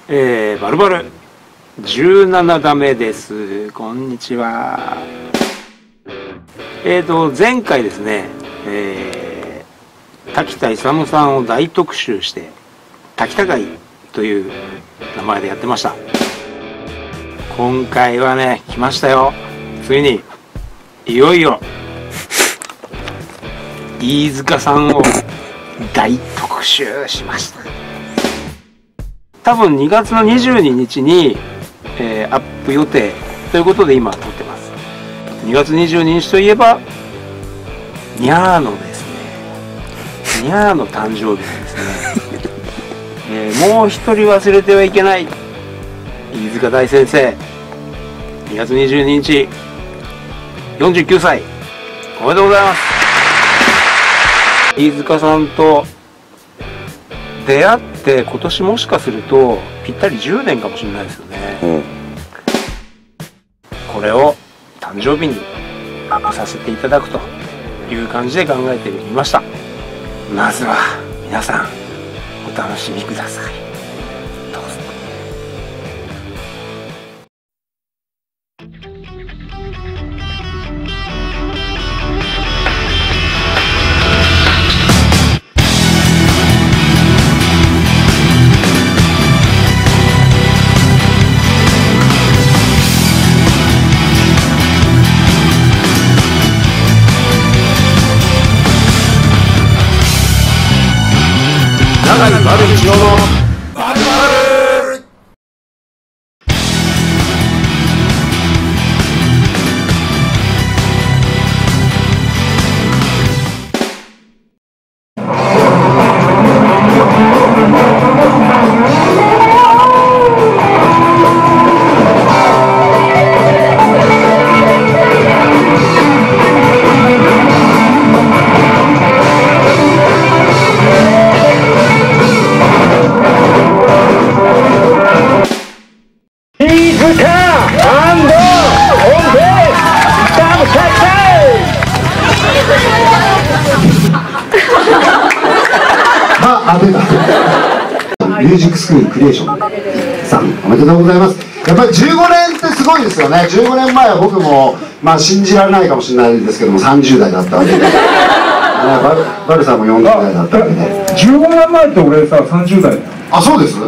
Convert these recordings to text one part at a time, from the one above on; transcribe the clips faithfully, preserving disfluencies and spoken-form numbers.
えー、バルバルじゅうななだめです。こんにちは。えーと前回ですね、えー、滝田勇さんを大特集して滝田会という名前でやってました。今回はね来ましたよ。ついにいよいよ飯塚さんを大特集しました。多分にがつのにじゅうににちに、えー、アップ予定ということで今撮ってます。にがつにじゅうににちといえばニャーのですねニャーの誕生日ですね、えー、もう一人忘れてはいけない飯塚大先生、にがつにじゅうににちよんじゅうきゅうさいおめでとうございます。飯塚さんと出会って今年もしかするとぴったりじゅうねんかもしれないですよね、うん、これを誕生日にアップさせていただくという感じで考えてみました。まずは皆さんお楽しみください。どうぞ。長井丸一郎のバルバル。 ミュージックスクールクリエーションさんおめでとうございます。やっぱりじゅうごねんってすごいですよね。じゅうごねんまえは僕もまあ信じられないかもしれないですけどもさんじゅうだいだったわけでバル、バルさんもよんじゅうだいだったわけで、 じゅうごねんまえって俺ささんじゅうだいだよ。 あ、そうです。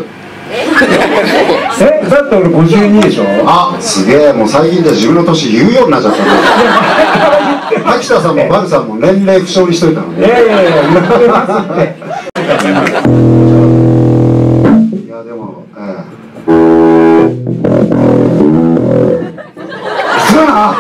え、だって俺ごじゅうにでしょ。 あ、すげえ。もう最近では自分の年言うようになっちゃったね。滝田さんもバルさんも年齢不詳にしといたのね。 いやいやいや言ってますって。 いやでも、ええするな。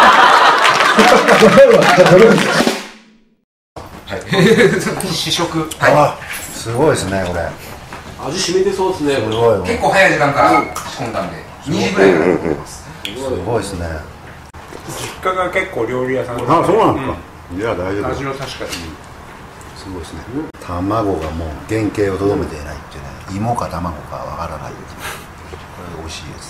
試食。 あ、すごいですねこれ。 味染みてそうですね。 すごい。 結構早い時間から仕込んだんでにじぐらいから仕込んでます。 すごいですね。 実家が結構料理屋さん。 あ、そうなんですか。いや大丈夫。 味の確かにすごいですね。卵がもう原型をとどめていないっていうね。芋か卵かわからない。これ美味しいです。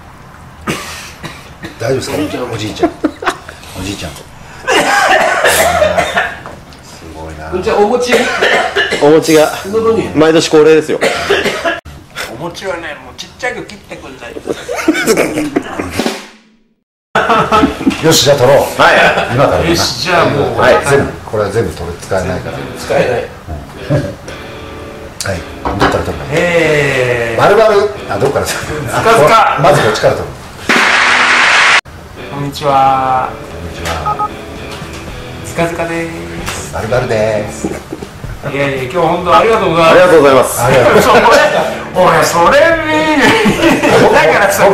大丈夫ですか。おじいちゃん。おじいちゃん。すごいな。 じゃあお餅。 お餅が毎年恒例ですよ。 お餅はね、もうちっちゃく切ってくんない。 よし、じゃあ取ろう。 はい。 今から。 よし、じゃあもう。 はい、全部。これは全部取れ使えないから。 使えない。 はい。どっから取るの。 ええ。 バルバル。あ、どっから取る。 ずかずか。 まずこっちから取る。 こんにちは。 こんにちは。 ずかずかです。 バルバルです。 いやいや、今日本当ありがとうございます。 ありがとうございます。 ありがとうございます。 俺それ見だからさ、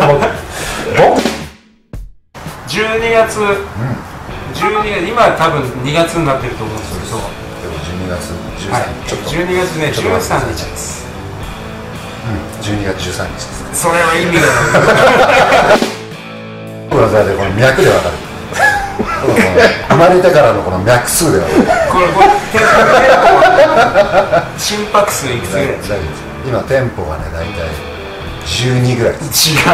じゅうにがつ、じゅうにがつ、今多分にがつになってると思うんですけど、 じゅうにがつじゅうさんにち、ちょっとじゅうにがつね、じゅうさんにちです。 うん、じゅうにがつじゅうさんにちです。 それは意味がない。 ブラザーでこの脈でわかる。生まれてからのこの脈数でわかる。 これこれ心拍数いくつぐらいですか。 今テンポがね大体じゅうにぐらいです。 違う。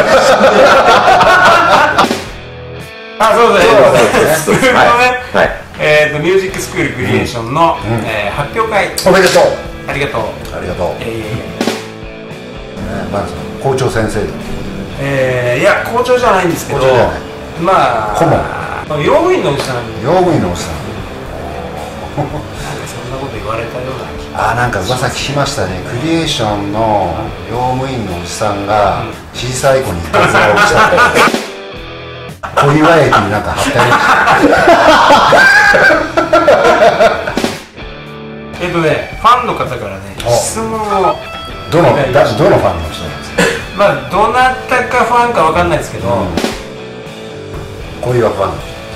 あ、そうだね。スクールのね、えっとミュージックスクールクリエーションの発表会。 おめでとう。 ありがとう。 ありがとう。 まず校長先生。 えー、いや校長じゃないんですけど、まあ顧問、 用務員のおじさん。 用務員のおじさん。 なんかそんなこと言われたような。 あー、なんか噂聞きましたね。クリエーションの用務員のおじさんが小さい子にいたずらをしちゃって小岩駅になんか貼ってある。 えっとね、ファンの方からね、質問をどのだどのファンの人なんですか。 まあどなたかファンかわかんないですけど、 小岩ファン。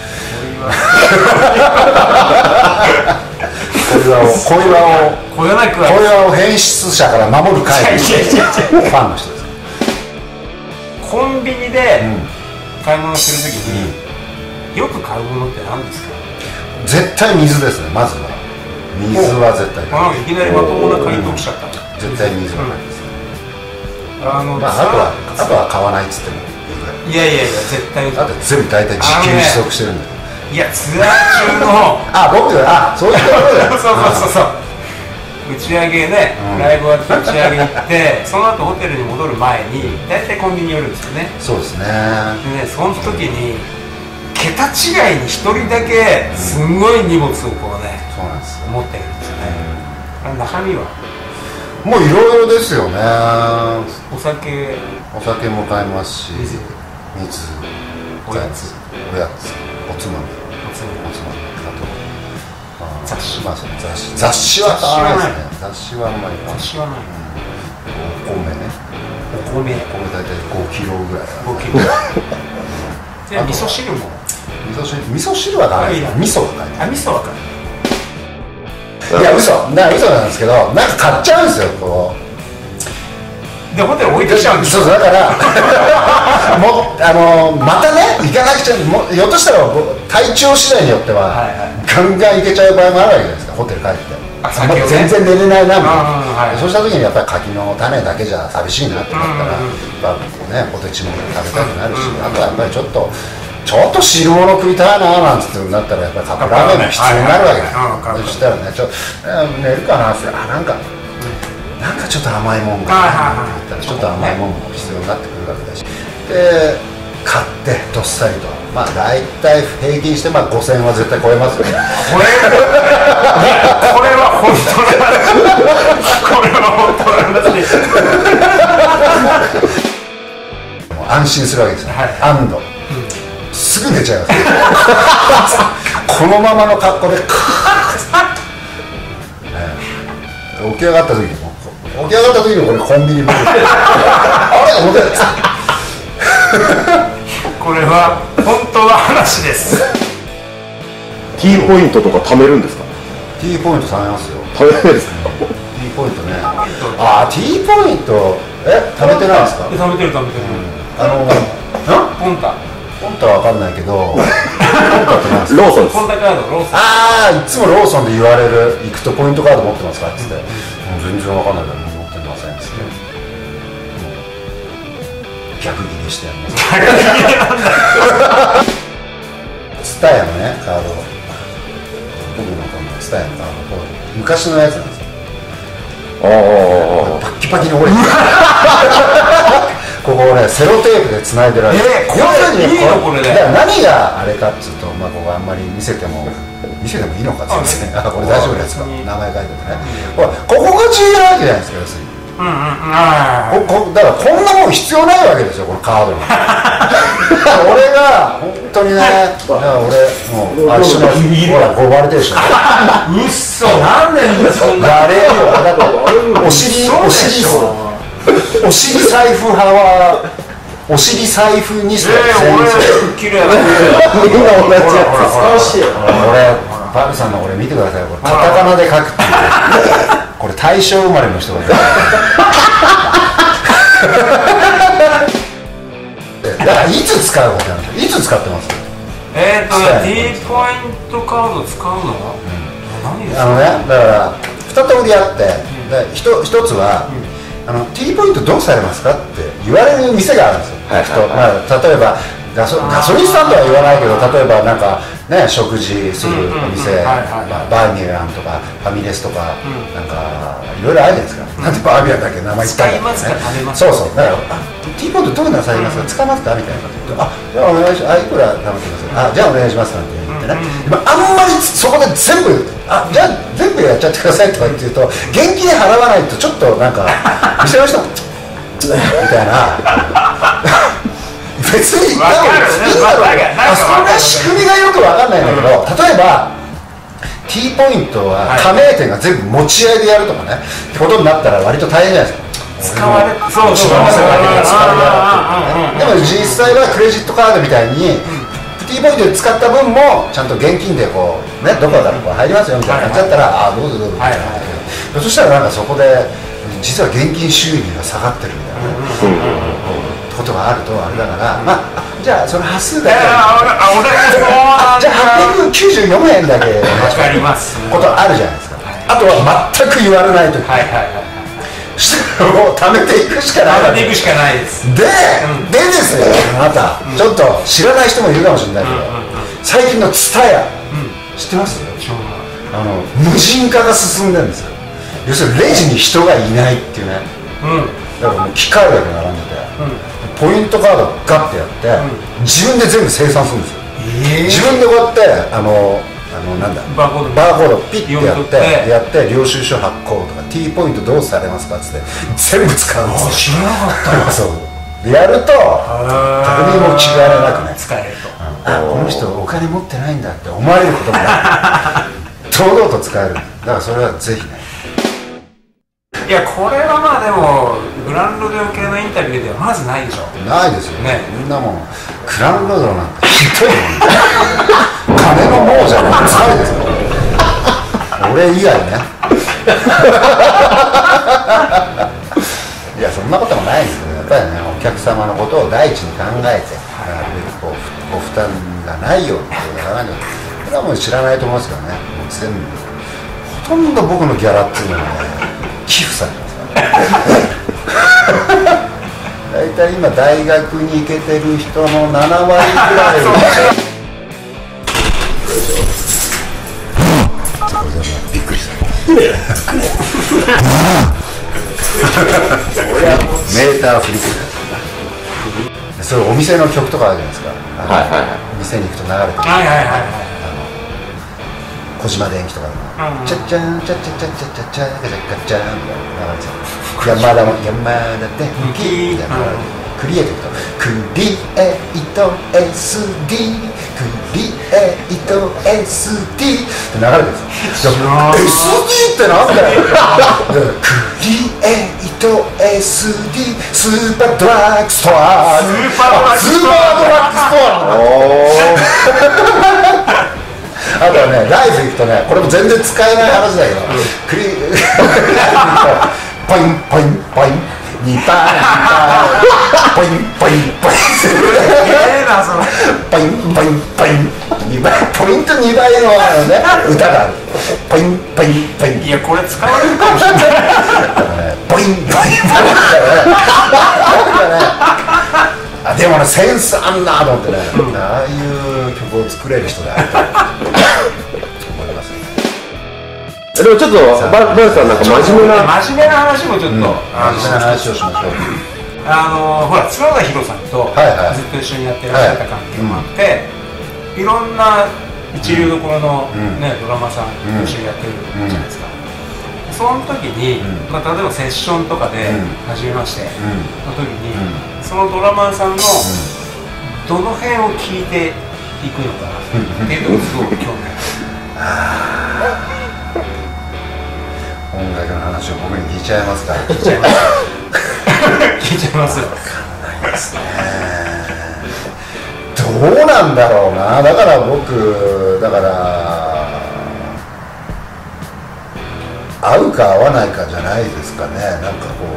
小岩を小岩を小岩く小岩を変質者から守る会のファンの人ですか。 コンビニで買い物するときによく買うものって何ですか。 絶対水ですね。まずは水は絶対あ、いきなりまともな回答来ちゃった。 絶対水はないです。 あの、 まあ、あとはあとは買わないっつってもいいぐらい。 いやいやいや、絶対あと全部大体時給取得してるんだよ。 いや、ツアー中のあ、僕あ、そういうところだよ。 そうそうそうそう、打ち上げね、ライブ終わって打ち上げ行ってその後ホテルに戻る前に大体コンビニ寄るんですよね。 そうですね。 でね、その時に桁違いに一人だけすごい荷物をこうね、 そうなんですよ。 持ってるんですよね。あれ中身はもういろいろですよね。 お酒、 お酒も買いますし、 水、 水、 おやつ、 おやつ、おつまみ、 おつまみ、 おつまみ、あと雑誌、 まあその雑誌、雑誌は買わないですね。雑誌はあんまり買わない。 雑誌はない。 お米ね。 お米、 お米大体ごキロぐらい。 ごキロ。で、味噌汁も。 味噌汁、味噌汁は買わないです。味噌が買えない。 あ、味噌は買えない。 いや、嘘、な嘘なんですけど、なんか買っちゃうんですよ、こう。 で、ホテル置いてきちゃうんですよ。 そうそう、だからもうあのまたね、行かなくちゃ、もうひょっとしたら体調次第によっては、 はいはい、 ガンガン行けちゃう場合もあるわけじゃないですか。ホテル帰ってあ、 あんまり全然寝れないなみたいな、 はい、 そうした時にやっぱり柿の種だけじゃ寂しいなってなったら、やっぱね、ポテチも食べたくなるし、あとはやっぱりちょっとちょっと汁物食いたいななんつってなったら、やっぱりカップラーメンも必要になるわけだ。そしたらね、ちょっと寝るかなって、あ、なんかなんかちょっと甘いもんがって言ったら、ちょっと甘いもんも必要になってくるわけだし、で買ってどっさりと、まあ大体平均してまあごせんえんは絶対超えますよね。 これこれは本当の話、これは本当の話です。 安心するわけですよ、安堵、すぐ寝ちゃいますこのままの格好でカーッ、起き上がった時にも起き上がった時にこれコンビニ僕あれ思ってこれは本当の話です。 T ポイントとか貯めるんですか。 T ポイント貯めますよ。 貯めないですか。 T ポイントね。ああ、 T ポイントえ貯めてないですか。 貯めてる貯めてる。 あのポンタポンタは分かんないけどポンタって何ですか。 ローソンです。 ポンタカード、ローソン。 ああ、いつもローソンで言われる、行くとポイントカード持ってますかっつって、もう全然分かんないから持ってませんっつって、逆ギレしてやりますツタヤのねカード、僕のこのツタヤのカード、昔のやつなんですよ。 ああ、 パッキパキに折れてここをね、セロテープでつないでるわけ。 えー、これいいのこれね。 だから何があれかっつうと、まあここあんまり見せても見せてもいいのかっつってね、あ、これ大丈夫ですか、名前書いててね、ほらここが重要なわけじゃないですか、要するに。 うんうん、ああ、 ここだからこんなもん必要ないわけですよ、このカードが俺が本当にね、だから俺もうあ一緒にほらこう割れてるでしょうっそ、なんでそんな割れるよ。だってお尻お尻お尻財布派はお尻財布にして、 えー、俺綺麗だね。 みんな同じやつ。 俺バルさんの俺見てください、これカタカナで書くっていうこれ大正生まれの人がいるだからいつ使うわけなんですよ。いつ使ってます。 えーとね、T ポイントカード使うの、うん、何ですか。 あのね、だからふた通りあって、で ひと, ひとつは、うん、あの T ポイントどうされますかって言われる店があるんですよ。はいはいはい、まあ、例えばガソガソリンスタンドは言わないけど、例えばなんかね、食事するお店、バーミヤンとかファミレスとか、 うん、 なんかいろいろあるじゃないですか、うん、なんでバーミヤンだけ名前言ったんだってね、そうそう、だから「ティーポイントどうなさいますか、使いますか?」みたいなこと言って「あじゃあお願いします、あいくら頼んでください、あじゃあお願いします」なんて言ってね、うん、あんまりそこで全部「あじゃあ全部やっちゃってください」とか言って言うと現金で払わないとちょっとなんか店の人みたいな。別にいいんだろうな、それは仕組みがよく分かんないんだけど、例えば T ポイントは加盟店が全部持ち合いでやるとかねってことになったら割と大変じゃないですか。使われそうそうそう、でも実際はクレジットカードみたいに T ポイントで使った分もちゃんと現金でこうね、どこだろう入りますよみたいな感じだったら、ああどうぞどうぞみたいな、そしたらなんかそこで実は現金収入が下がってるみたいなねことがあるとあれだから、まあじゃあその端数だけ、じゃあはっぴゃくきゅうじゅうよんえんだけことあるじゃないですか。あとは全く言われないとき、したらもう貯めていくしかない。貯めていくしかないです。で、でですよ、あなたちょっと知らない人もいるかもしれないけど、最近のツタヤ知ってます？あの無人化が進んでるんですよ。要するにレジに人がいないっていうね、だからもう機械だけ並んでて、ポイントカードガッてやって、自分で全部生産するんですよ。自分でこうやってあのあのなんだバーコードピッてやってやって領収書発行とか T ポイントどうされますかっつって全部使うんですよ。知らなかった。そうやると誰にも気がらなくね使えると、あこの人お金持ってないんだって思われることもない堂々と使える。だからそれはぜひね。 いやこれはまあでもグランロード系のインタビューではまずないでしょ。ないですよね。みんなもうグランロードなんてひどいもん金の亡者の疲れですよ俺以外ねいやそんなこともないですけど、やっぱりねお客様のことを第一に考えてなるべくこうご負担がないようにやらないと、これはもう知らないと思いますけどね。もう全部ほとんど僕のギャラっていうのはね寄付されてますから大体今大学に行けてる人のななわりぐらいびっくりしたメーター振り切る、それお店の曲とかあるじゃないですか。はいはいはい、店に行くと流れてる、はいはいはいはい、小島電機とかでもチャッチャンチャッチャチャッチャチャッチャガチャガチャンみたいな流れてる。山田も山田電機みたいなクリエイトとクリエイト エスディー クリエイト エスディー って流れてるんですよ。 エスディー ってなんだよクリエイト エスディー スーパードラッグストアスーパードラッグストアあとはねライブ行くとね、これも全然使えない話だけど、クリポインポインポインにパーポインポインポインすげえなそれポインポインポインにばいポイントにばいのあのね歌がある。ポインポインポイン、いやこれ使われるかもしれないポインポインポインあでもねセンスあんなと思ってね、ああいう曲を作れる人だと思いますね。 でもちょっとバルさんなんか真面目な真面目な話もちょっと、うん、真面目な話をしましょう。 あのほら角田博さんとずっと一緒にやってらっしゃった関係もあって、はいはい、いろんな一流どころの、ね、ドラマさんと一緒にやってるじゃないですか。その時に、まあ、例えばセッションとかで初めましての時に、そのドラマーさんのどの辺を聞いていくのかなっていうのがすごく興味ある。 音楽の話を僕に聞いちゃいますか。 聞いちゃいます聞いちゃいます。 分かんないですね。どうなんだろうな。だから僕だから合うか合わないかじゃないですかね。なんかこ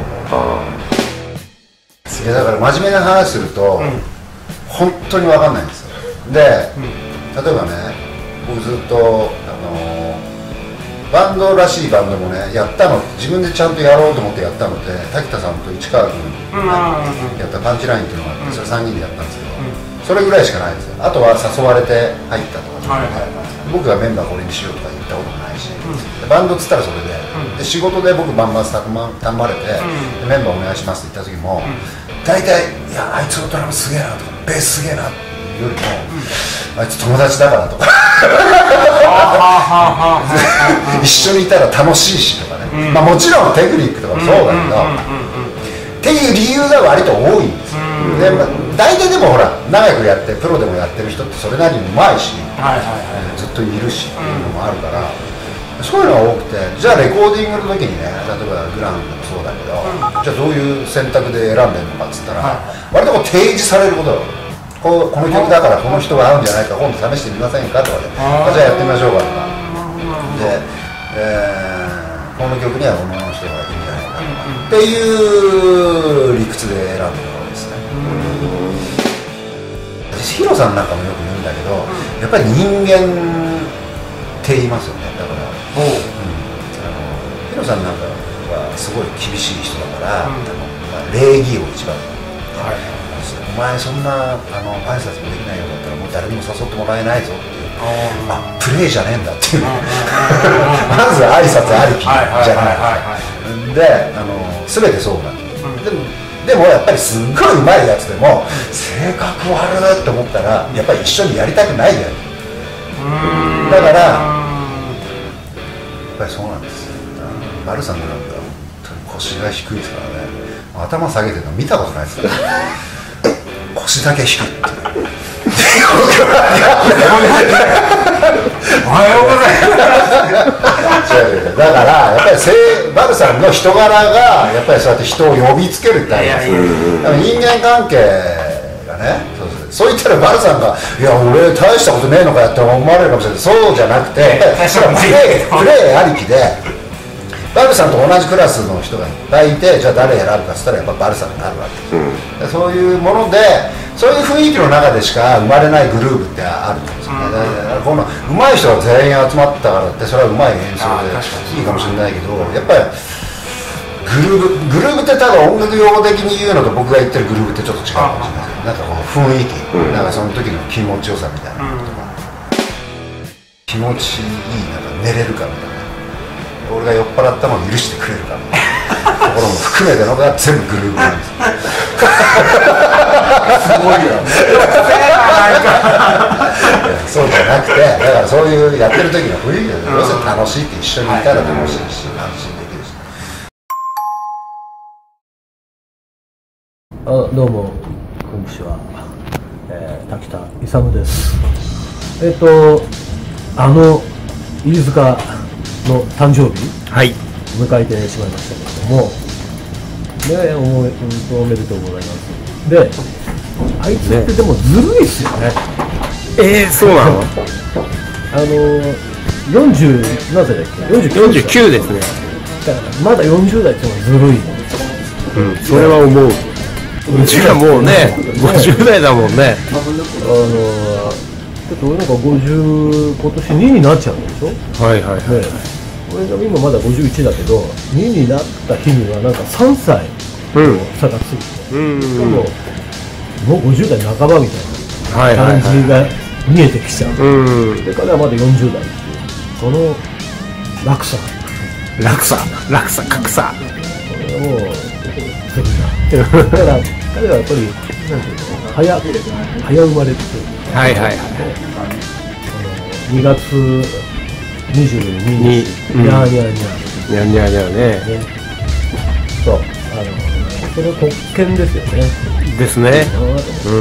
う、いやだから真面目な話すると、うん、本当に分かんないんですよ。で、うん、例えばね、僕ずっとあのバンドらしいバンドもねやったの、自分でちゃんとやろうと思ってやったので、滝田さんと市川君がやったパンチラインっていうのがあって、それさんにんでやったんですけど、それぐらいしかないんですよ。あとは誘われて入ったとか僕がメンバーこれにしようとか言ったこともないし、バンドっつったらそれで、で仕事で僕バンバン頼まれて、メンバーお願いしますって言った時も大体「いやあいつのドラムすげえな」とか「ベースすげえな」っていうよりも「あいつ友達だから」とか一緒にいたら楽しいしとかね、まあもちろんテクニックとかもそうだけどっていう理由が割と多いんですよ。で、まあ、大体でもほら長くやってプロでもやってる人ってそれなりにうまいし、ずっといるしっていうのもあるから、そういうのが多くて、じゃあレコーディングの時にね、例えばグランドもそうだけど、じゃあどういう選択で選んでるのかっつったら、割とこう提示されることだろう。こうこの曲だからこの人が合うんじゃないか、今度試してみませんかとかで、あじゃあやってみましょうかとかで、えー、この曲にはこの人がいいんじゃないかとかっていう理屈で選んでるわけですね。ヒロさんなんかもよく言うんだけど、やっぱり人間って言いますよね。だから、うん、あのヒロさんなんかはすごい厳しい人だから、うん、あのまあ、礼儀を一番、はい、お前そんなあの挨拶もできないようだったらもう誰にも誘ってもらえないぞっていう、あプレーじゃねえんだっていうまず挨拶ありきじゃないで、あの全てそうなんです、うん、でもでもやっぱりすっごいうまいやつでも性格悪いって思ったらやっぱり一緒にやりたくないじゃん。だからやっぱりそうなんですよ。バルさんなんか本当に腰が低いですからね、頭下げてるの見たことないですから腰だけ低いっておはようございますだからやっぱりバルさんの人柄がやっぱりそうやって人を呼びつけるってありますよ。人間関係がね、そう言ったらバルさんが「いや俺大したことねえのかや」って思われるかもしれない。そうじゃなくてそれはプレープレーありきで、バルさんと同じクラスの人がいっぱいいて、じゃあ誰選ぶかっつったらやっぱバルさんになるわけです、うん、そういうものでそういう雰囲気の中でしか生まれないグルーヴってあるんですよね、うん、だからこの上手い人が全員集まったからってそれは上手い演奏でいいかもしれないけど、やっぱりグルーヴグルーヴってただ音楽用語的に言うのと僕が言ってるグルーヴってちょっと違うかもしれないですけど、なんかこう雰囲気、うん、なんかその時の気持ちよさみたいなこととか、うん、気持ちいいなんか寝れるかみたいな、俺が酔っ払ったのを許してくれるかみたいなところも含めてのが全部グルーヴなんですすごいよそうじゃなくて、だからそういうやってる時の雰囲気で要するに楽しいって一緒にいたら楽しいし安心できるし。 あどうもこんにちは、えー、滝田勇です。えっ、ー、とあの飯塚の誕生日、はい、迎えてしまいましたけれども、ね、おめ、おめでとうございます。で、あいつってでもずるいっすよね。 えー、そうなの？ あのよんじゅう何歳だっけ？よんじゅうきゅう、 よんじゅうきゅうですね。 だからまだよんじゅう代ってのはずるい。 うん、それは思う。うちはもうね、ごじゅう代だもんね。あのちょっと俺なんかごじゅう、今年にになっちゃうんでしょ。はいはいはい、ね、俺が今まだごじゅういちだけどにになった日にはなんかさんさいの差がついて、うん、でももうごじゅう代半ばみたいな感じが見えてきちゃう、うん、で彼はまだよんじゅう代っていうこの落差落差落差格差、 これはもうするなだから彼はやっぱりなんていうの早早生まれってはいはいはい、 にがつにじゅうににちにゃーにゃーにゃーにゃーにゃーにゃーね、 そう、あのそれ特権ですよね。 ですね。うん。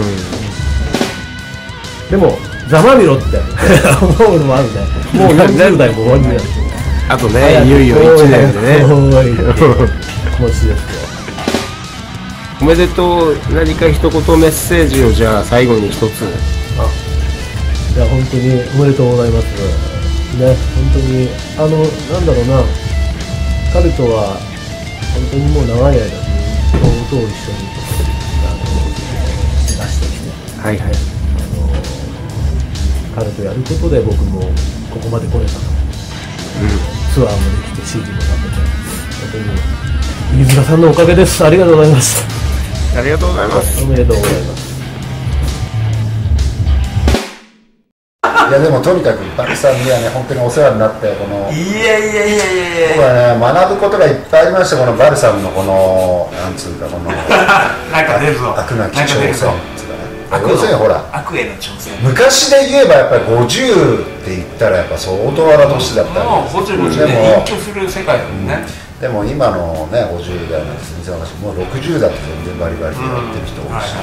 でもざまみろって思うのもあるね。もうよんじゅう代も終わりだよ。 あとね、いよいよいちねんでね。 もしですよ。 おめでとう。何か一言メッセージをじゃあ最後に一つ。 あ、いや本当におめでとうございます。ね、本当にあのなんだろうな、彼とは本当にもう長い間ずっと一緒にあの出してきて、はいはい、あの彼とやることで僕もここまで来れたと、うん、ツアーもできて シーディー も出せて、本当に飯塚さんのおかげです。ありがとうございます。 ありがとうございます。 おめでとうございます。 いやでもとにかくバルさんにはね本当にお世話になってこのいやいやいやいやい僕はね学ぶことがいっぱいありました。このバルさんのこのなんつうかこのなんか出るぞ悪なき挑戦っつうかね。 悪要するにほら悪への挑戦昔で言えばやっぱりごじゅうって言ったらやっぱ相当な年だったもうごじゅうごじゅうでもね隠居する世界だもんねでも今のねごじゅう代なんて全然私もうろくじゅうだって全然バリバリでやってる人多いし、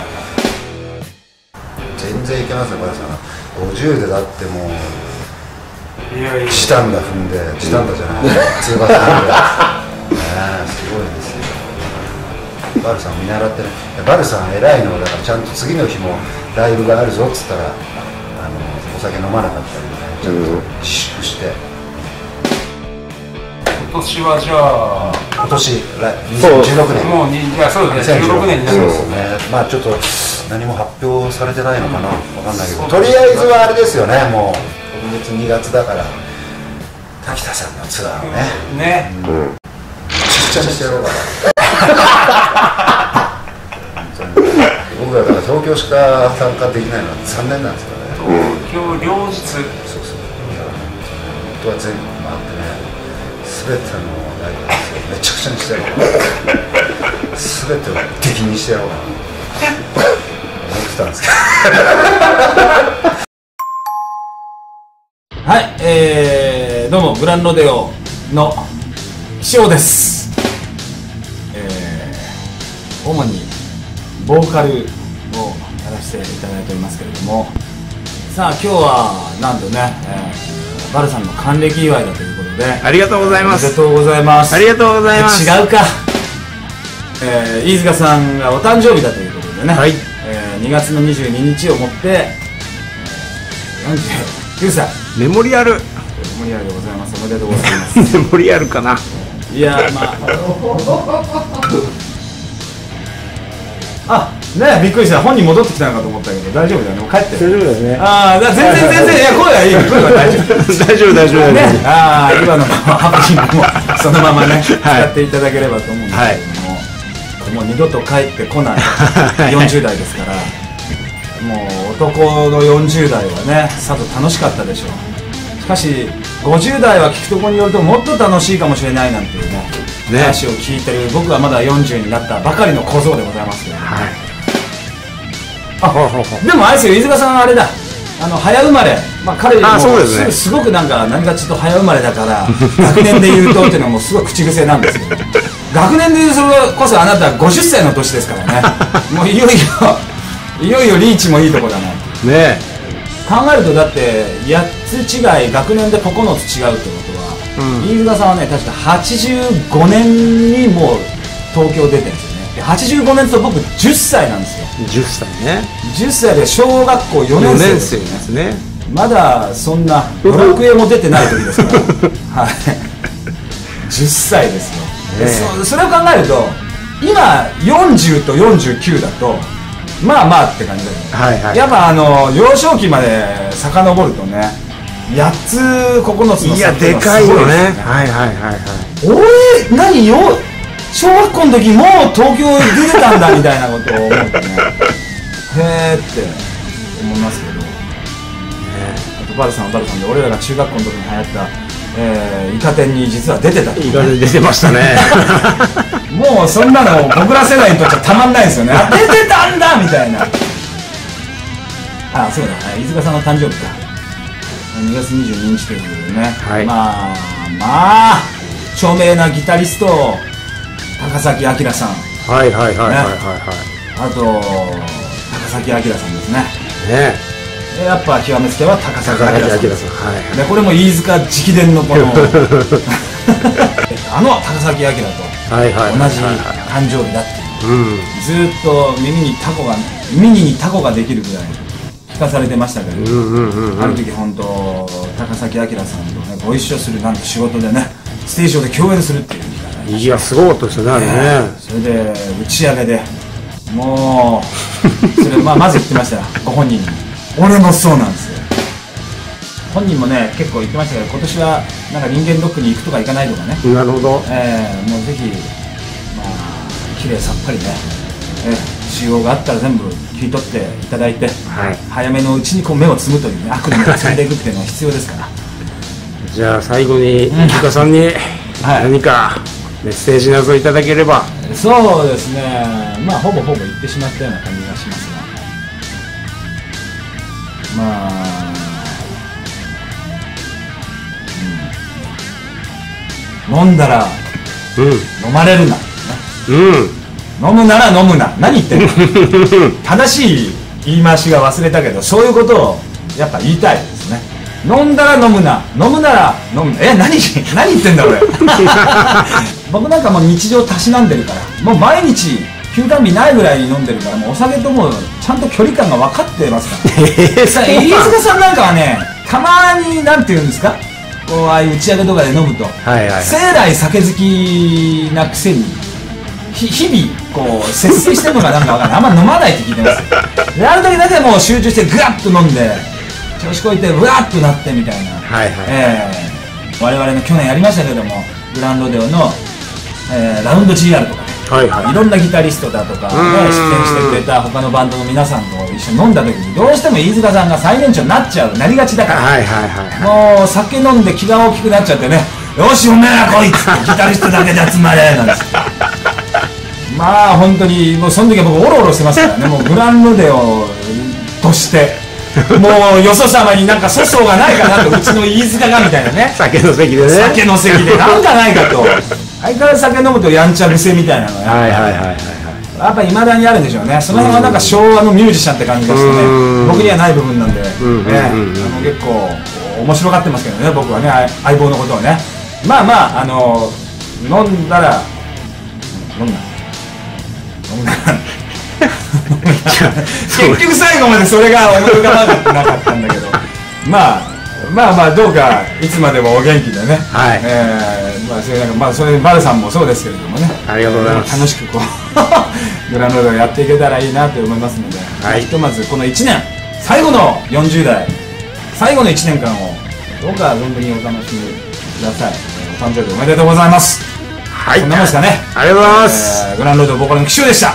全然いけますよバルさん。ごじゅうでだってもういやいやチタンダ踏んでチタンダじゃない通話踏んでねえすごいですよ。バルさん見習ってね。バルさん偉いのだからちゃんと次の日もライブがあるぞっつったらあのお酒飲まなかったりねちゃんと自粛して、 今年はじゃあ今年にせんじゅうろくねんもうにいやそうですねじゅうろくねんになりそうますですね。まあちょっと何も発表されてないのかなわかんないけど、とりあえずはあれですよね。もう今月にがつだから滝田さんのツアーをねねちっちゃにしてやろうかな僕だから東京しか参加できないのは残念なんですよね。 東京両日そうそうだから本当は全国回ってね全てのライブハウスをめちゃくちゃにしてやろうかな全てを敵にしてやろうかな思ってたんですけどはい、えー、どうもグランロデオの岸尾です。えー、主にボーカルをやらせていただいておりますけれども、さあ今日はなんとね、えー、バルさんの還暦祝いだということでありがとうございます。 おめでとうございます。 ありがとうございます。 違うか、えー、飯塚さんがお誕生日だということでね、 はい、 えー、にがつのにじゅうににちをもって、えー、よんじゅうきゅうさいメモリアルメモリアルでございます。おめでとうございますメモリアルかな。 いやーまああねえびっくりした。本人戻ってきたのかと思ったけど大丈夫だよね。もう帰って大丈夫ですね。 ああ全然全然いや声はいいよ。声は大丈夫大丈夫大丈夫ね大丈夫。 ああ今のハプニングもそのままね使っていただければと思うんですけれども、もう二度と帰ってこないよんじゅうだいですからもう男のよんじゅうだいはねさぞ楽しかったでしょう。しかしごじゅうだいは聞くところによるともっと楽しいかもしれないなんていうねね話を聞いてる僕はまだよんじゅうになったばかりの小僧でございますけど、ね、 はい。 あでもあれですよ飯塚さんはあれだあの早生まれ、まあ、彼よりもあそうですねすごくなんか何かちょっと早生まれだから学年で言うとっていうのはもうすごい口癖なんですけど学年で言うそれこそあなたはごじゅっさいの年ですからねもういよいよいよいよリーチもいいとこだなねえ。 考えるとだってやっつ違い学年でここのつ違うってことは、うん、飯塚さんはね確かはちじゅうごねんにもう東京出てるんですよね。ではちじゅうごねんと僕じゅっさいなんですよ。 じゅっさいね。 じゅっさいで小学校よねんせいですよね。 ですね。 まだそんなドラクエも出てない時ですからはいじゅっさいですよ、ね、そ, それを考えると今よんじゅうとよんじゅうきゅうだとまあまあって感じだよね、はいはい、やっぱあの幼少期まで遡るとねやっつここのつの差っていうのはすごいですね。いやでかいよね。はいはいはいはい。俺何よ小学校の時もう東京出てたんだみたいなことを思ってねへーって思いますけど、ね、あとバルさんはバルさんで俺らが中学校の時に流行った、えー、イカ天に実は出てたと、ね、イカ天出てましたねもうそんなの僕ら世代にとってはたまんないですよねあ出てたんだみたいなあそうだ飯塚さんの誕生日かにがつにじゅうににちということでね、はい、まあまあ著名なギタリスト高崎明さんはいはいはいはいはい、ね、あと高崎明さんですねねやっぱ極めつけは高崎明さんです、はいはい、でこれも飯塚直伝のこのあの高崎明と同じ誕生日だっていう、うん、ずっと耳にタコが耳にタコができるぐらい聞かされてましたけど、ある時本当高崎明さんと、ね、ご一緒するなんと仕事でねステージ上で共演するっていういやすごかったですよねあれね、それで打ち上げでもうそれ、まあ、まず言ってましたよご本人に俺もそうなんですよ。本人もね結構言ってましたけど今年はなんか人間ドックに行くとか行かないとかね。なるほど、えー、もうぜひまあ綺麗さっぱりね、えー、 仕様があったら全部聞い取っていただいて、 はい、 早めのうちにこう目をつむというね、悪夢をついていくっていうのは必要ですから。 じゃあ最後に飯塚さんに何かメッセージなどいただければ。 そうですね、まあほぼほぼ言ってしまったような感じがしますが、まあ、うん、飲んだら、うん、飲まれるな、ね、うん、飲むなら飲むな、何言ってんの正しい言い回しが忘れたけど、そういうことをやっぱ言いたいですね。飲んだら飲むな、飲むなら飲むな、え、何何言ってんだ俺僕なんかもう日常たしなんでるから、もう毎日休館日ないぐらいに飲んでるから、もうお酒ともちゃんと距離感が分かってますからさあ飯塚さんなんかはね、たまになんて言うんですか、こうああいう打ち上げとかで飲むと、はいはい、生来酒好きなくせにひ日々こう節制してるのかなんか分からない、あんま飲まないって聞いてますで、ある時だけもう集中してグワッと飲んで調子こいてうわーっとなってみたいな、はいはい、えー、我々の去年やりましたけども、グランドデオの、えー、ラウンド ジーアール とかね、はいはい、いろんなギタリストだとか、ね、出演してくれた他のバンドの皆さんと一緒に飲んだ時に、どうしても飯塚さんが最年長になっちゃう、なりがちだから、はいはいはいはい、もう酒飲んで気が大きくなっちゃってね、よしおめえら来いっつってギタリストだけで集まれなんですまあ本当にもうその時は僕オロオロしてますからねもうグランドデオとしてもうよそ様になんか粗相がないかなと、うちの飯塚がみたいなね酒の席でね酒の席でなんかないかと相変わらず酒飲むとやんちゃ癖みたいなのがはいはいはいはいやっぱいまだにあるんでしょうね。その辺はなんか昭和のミュージシャンって感じがしてね、僕にはない部分なんで、ね、あの結構面白がってますけどね、僕はね、相棒のことをね。まあまあ、あの飲んだら飲んだ飲んだら結局最後までそれが思い浮かばなかったんだけどまあまあまあどうかいつまでもお元気でね、はい、えー、まあそれなんかまあそれバルさんもそうですけれどもね、ありがとうございます。楽しくこうグランドでやっていけたらいいなと思いますので、はい、ひとまずこのいちねん最後のよんじゅう代最後のいちねんかんをどうか存分にお楽しみください。お誕生日おめでとうございます。はい、そんなもんですかね。ありがとうございます、えー、グランドでボーカルの岸尾でした。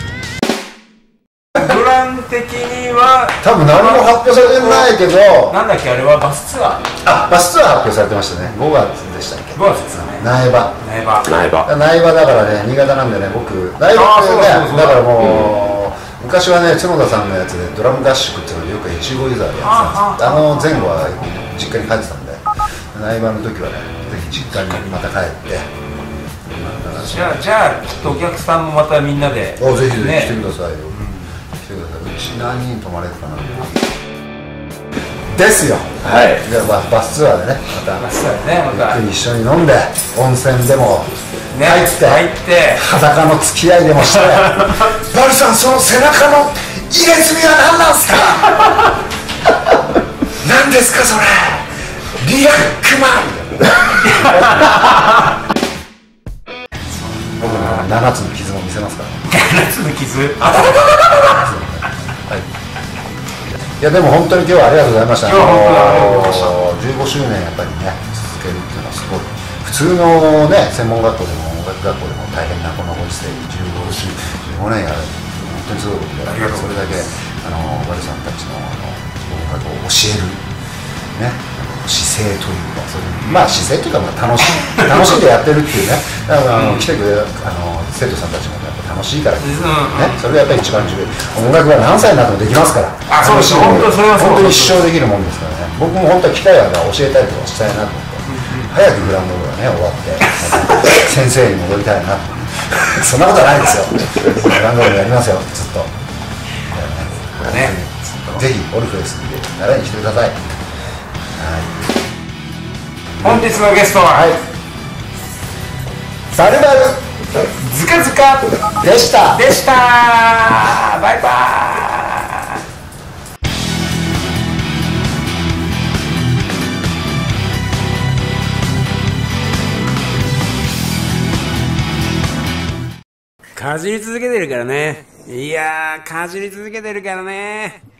プラン的には多分何も発表されてないけど、 なんだっけあれはバスツアー、 あ、バスツアー発表されてましたね。ごがつでしたっけ。 ごがつですね。 苗場苗場苗場苗場だからね、新潟なんでね、僕苗場ってね、だからもう、うん、昔はね、角田さんのやつでドラム合宿っていうのでよく越後ユーザーでやってたんです。あの前後は実家に帰ってたんで、苗場の時はね、ぜひ実家にまた帰ってじゃあ、じゃあきっとお客さんもまたみんなでおぜひぜひ来てくださいよ、来てください。うち何人泊まれるかなですよ。はい、じゃあバスツアーでね、またバスツアーでね、また一緒に飲んで温泉でも入って入って裸の付き合いでもしてバルさん、その背中の入れ墨は何なんすか何ですかそれ、リラックマン僕のななつの傷も見せますからななつの傷あたたたたたた、はい、いやでも本当に今日はありがとうございました。あのー、じゅうごしゅうねんやっぱりね続けるっていうのはすごい、普通のね専門学校でも音楽学校でも大変なこのご時世じゅうごしゅうじゅうごねんやる本当にすごいことで、それだけあのバルさんたちのあの音楽を教えるね姿勢というか、そういうまあ姿勢というかまあ楽しい楽しんでやってるっていうね、だからあの来てくれるあの生徒さんたちもやっぱ楽しいからね、それがやっぱり一番重要。音楽は何歳になってもできますから、あ、そうです本当それは本当に一生できるもんですからね。僕も本当は機会があれば教えたりとかしたいなと思って、早くグラウンドがね終わって先生に戻りたいなとそんなことはないですよ、グラウンドでやりますよずっとね、ぜひオルフェスに習いに来てください。 本日のゲストは、はい、 サルバルズカズカでしたでしたバイバーかじり続けてるからね。いやーかじり続けてるからね。